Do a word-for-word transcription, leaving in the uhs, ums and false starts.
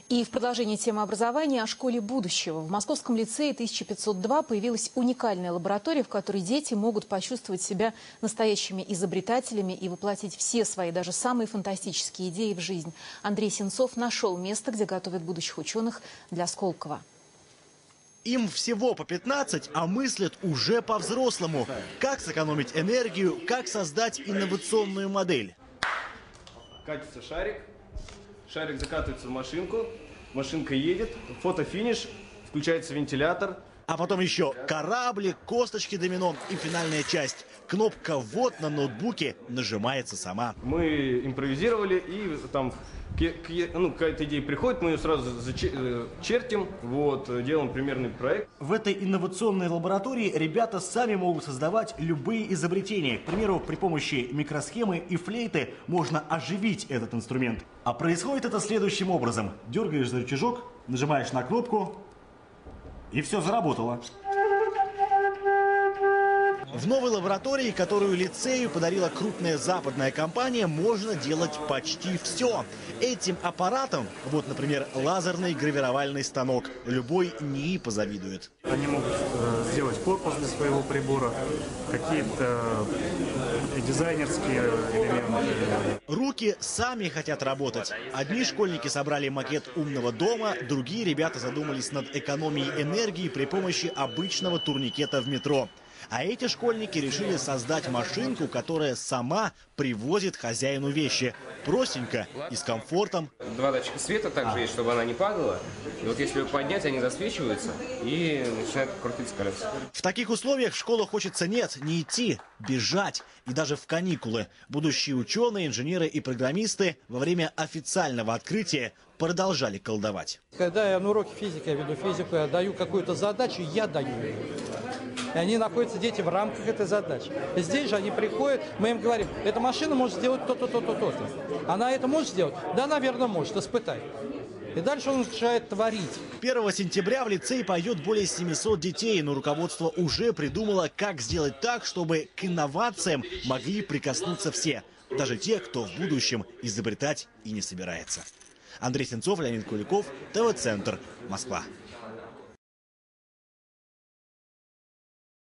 И в продолжении темы образования о школе будущего. В Московском лицее тысяча пятьсот два появилась уникальная лаборатория, в которой дети могут почувствовать себя настоящими изобретателями и воплотить все свои, даже самые фантастические идеи в жизнь. Андрей Сенцов нашел место, где готовят будущих ученых для Сколково. Им всего по пятнадцать, а мыслят уже по-взрослому. Как сэкономить энергию, как создать инновационную модель. Катится шарик, шарик закатывается в машинку, машинка едет, фотофиниш, включается вентилятор. А потом еще кораблик, косточки домино и финальная часть. Кнопка «Ввод» на ноутбуке нажимается сама. Мы импровизировали и там ну, какая-то идея приходит, мы ее сразу чертим, вот, делаем примерный проект. В этой инновационной лаборатории ребята сами могут создавать любые изобретения. К примеру, при помощи микросхемы и флейты можно оживить этот инструмент. А происходит это следующим образом. Дергаешь за рычажок, нажимаешь на кнопку, и все заработало. В новой лаборатории, которую лицею подарила крупная западная компания, можно делать почти все. Этим аппаратом, вот, например, лазерный гравировальный станок, любой НИИ позавидует. Они могут сделать корпус для своего прибора, какие-то дизайнерские элементы. Руки сами хотят работать. Одни школьники собрали макет умного дома, другие ребята задумались над экономией энергии при помощи обычного турникета в метро. А эти школьники решили создать машинку, которая сама привозит хозяину вещи. Простенько и с комфортом. Два датчика света также есть, чтобы она не падала. И вот если ее поднять, они засвечиваются и начинают крутиться колеса. В таких условиях в школу хочется нет, не идти, бежать. И даже в каникулы. Будущие ученые, инженеры и программисты во время официального открытия продолжали колдовать. Когда я на уроке физики, я веду физику, я даю какую-то задачу, я даю ее. И они находятся, дети, в рамках этой задачи. И здесь же они приходят, мы им говорим, эта машина может сделать то-то, то-то, то-то. Она это может сделать? Да, наверное, может, испытай. И дальше он начинает творить. первого сентября в лицей пойдет более семисот детей, но руководство уже придумало, как сделать так, чтобы к инновациям могли прикоснуться все. Даже те, кто в будущем изобретать и не собирается. Андрей Сенцов, Леонид Куликов, ТВ-центр, Москва.